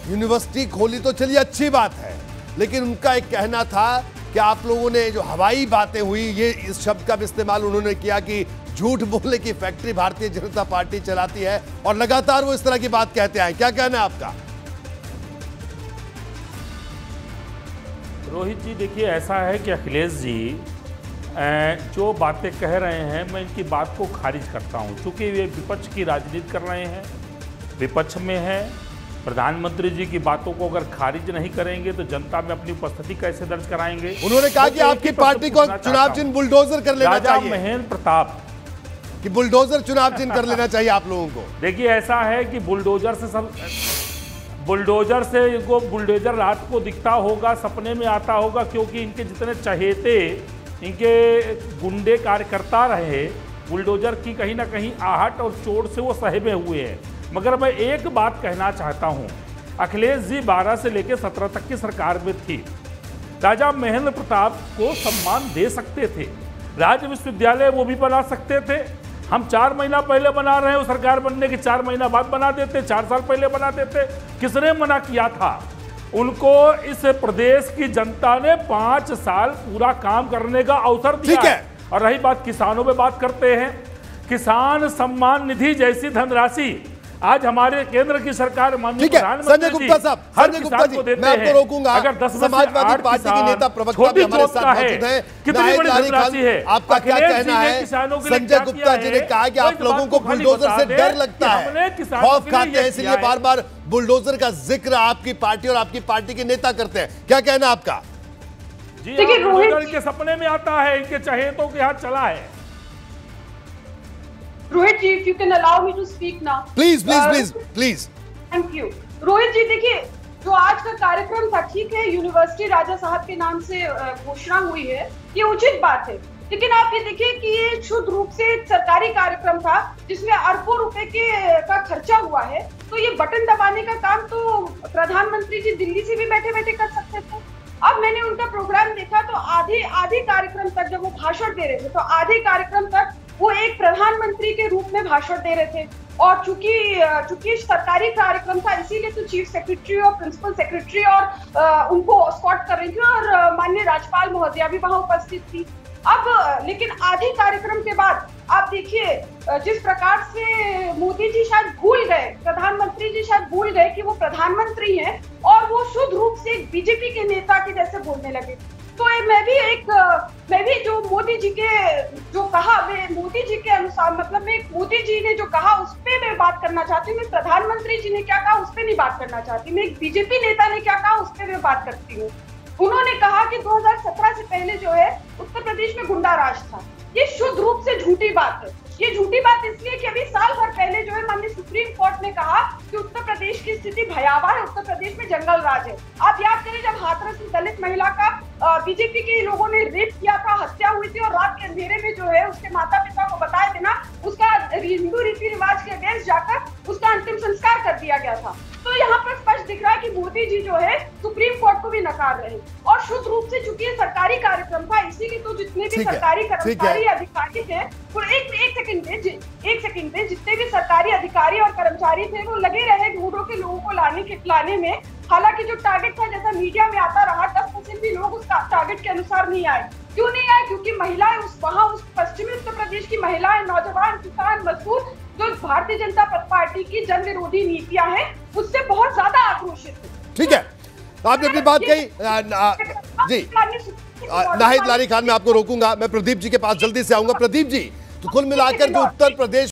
University खोली तो चलिए अच्छी बात है, लेकिन उनका एक कहना था कि आप लोगों ने जो हवाई बातें हुई, ये इस शब्द का भी इस्तेमाल उन्होंने किया कि झूठ बोलने की फैक्ट्री भारतीय जनता पार्टी चलाती है, और लगातार वो इस तरह की बात कहते हैं। क्या कहना है आपका? रोहित जी, देखिए ऐसा है कि अखिलेश जी जो बातें कह रहे हैं, मैं इनकी बात को खारिज करता हूं। चूंकि वे विपक्ष की राजनीति कर रहे हैं, विपक्ष में हैं, प्रधानमंत्री जी की बातों को अगर खारिज नहीं करेंगे तो जनता में अपनी उपस्थिति कैसे दर्ज कराएंगे? उन्होंने कहा कि आपकी पार्टी को चुनाव चिन्ह बुलडोजर कर लेना चाहिए। राजा महेंद्र प्रताप कि बुलडोजर चुनाव चिन्ह कर लेना चाहिए आप लोगों को। देखिए ऐसा है कि बुलडोजर से इनको बुलडोजर रात को दिखता होगा, सपने में आता होगा, क्योंकि इनके जितने चहेते, इनके गुंडे कार्यकर्ता रहे, बुलडोजर की कहीं ना कहीं आहट और चोट से वो सहमे हुए हैं। मगर मैं एक बात कहना चाहता हूं, अखिलेश जी 12 से लेकर 17 तक की सरकार में थी। राजा महेंद्र प्रताप को सम्मान दे सकते थे, राज्य विश्वविद्यालय वो भी बना सकते थे। हम 4 महीना पहले बना रहे हैं, वो सरकार बनने के 4 महीना बाद बना देते, 4 साल पहले बना देते। किसने मना किया था? उनको इस प्रदेश की जनता ने 5 साल पूरा काम करने का अवसर दिया है। और रही बात किसानों पे बात करते हैं, किसान सम्मान निधि जैसी धनराशि आज हमारे केंद्र की सरकार माननीय प्रधानमंत्री संजय गुप्ता साहब, संजय गुप्ता जी, मैं आपको रोकूंगा। अगर 10 समाजवादी पार्टी के नेता प्रवक्ता भी हमारे साथ मौजूद हैं। कितनी बड़ी धनराशि है, आपका क्या कहना है? संजय गुप्ता जी ने कहा कि आप लोगों को बुलडोजर से डर लगता है, खौफ खाते हैं, इसलिए बार बार बुलडोजर का जिक्र आपकी पार्टी और आपकी पार्टी के नेता करते हैं। क्या कहना है आपका? जी, बुलडोजर इनके सपने में आता है, इनके चहेतों के हाथ चला है। रोहित जी, if you can allow me to speak now. Please. Thank you. Rohit जी, देखिए जो आज का कार्यक्रम था, ठीक है, यूनिवर्सिटी राजा साहब के नाम से घोषणा हुई है, ये उचित बात है। लेकिन आप ये देखिए कि ये शुद्ध रूप से सरकारी कार्यक्रम था, जिसमें अरबों रुपए का खर्चा हुआ है। तो ये बटन दबाने का काम तो प्रधानमंत्री जी दिल्ली से भी बैठे बैठे कर सकते थे। अब मैंने उनका प्रोग्राम देखा तो आधे कार्यक्रम तक जब वो भाषण दे रहे थे, तो आधे कार्यक्रम तक वो एक प्रधानमंत्री के रूप में भाषण दे रहे थे। और चूंकि सरकारी कार्यक्रम था, इसीलिए तो चीफ सेक्रेटरी और प्रिंसिपल सेक्रेटरी और उनको एस्कॉर्ट कर रही थी, और माननीय राज्यपाल महोदया भी वहां उपस्थित थी। अब लेकिन आधे कार्यक्रम के बाद आप देखिए जिस प्रकार से मोदी जी शायद भूल गए, प्रधानमंत्री जी शायद भूल गए कि वो प्रधानमंत्री हैं, और वो शुद्ध रूप से एक बीजेपी के नेता के जैसे बोलने लगे। तो मैं भी जो मोदी जी के जो कहा, मैं मोदी जी के अनुसार, मतलब मैं मोदी जी ने जो कहा उस पे मैं बात करना चाहती हूँ। मैं प्रधानमंत्री जी ने क्या कहा उस पे नहीं बात करना चाहती। मैं एक बीजेपी नेता ने क्या कहा उस पे मैं बात करती हूँ। उन्होंने कहा कि 2017 से पहले जो है उत्तर प्रदेश में गुंडा राज था। ये शुद्ध रूप से झूठी बात है। ये झूठी बात इसलिए कि अभी साल भर पहले जो है माननीय सुप्रीम कोर्ट ने कहा कि उत्तर प्रदेश की स्थिति भयावह है, उत्तर प्रदेश में जंगल राज है। आप याद करें जब हाथरस में दलित महिला का बीजेपी के लोगों ने रेप किया था, हत्या हुई थी, और रात के अंधेरे में जो है उसके माता पिता को बताए बिना उसका हिंदू रीति रिवाज के अगेंस्ट जाकर उसका अंतिम संस्कार कर दिया गया था। तो यहाँ पर स्पष्ट दिख रहा है कि मोदी जी जो है सुप्रीम कोर्ट को भी नकार रहे हैं। और शुद्ध रूप से चूंकि ये सरकारी कार्यक्रम था, इसीलिए तो जितने भी सरकारी कर्मचारी अधिकारी थे, वो एक सेकंड में जितने भी सरकारी अधिकारी और कर्मचारी थे वो लगे रहे ढूंढो के लोगों को लाने में। हालांकि जो टारगेट था, जैसा मीडिया में आता रहा, 10% भी लोग उस टारगेट के अनुसार नहीं आए। क्यों नहीं आए? क्योंकि महिलाएं उस पश्चिमी उत्तर प्रदेश की महिलाएं, नौजवान, किसान, मजदूर, जो भारतीय जनता पार्टी की जन विरोधी नीतियां हैं, उससे बहुत ज्यादा आक्रोशित है। ठीक है, आपने अपनी बात कही जी। नाहिद लारी खान, मैं आपको रोकूंगा, मैं प्रदीप जी के पास जल्दी से आऊंगा। प्रदीप जी, तो कुल मिलाकर जो उत्तर प्रदेश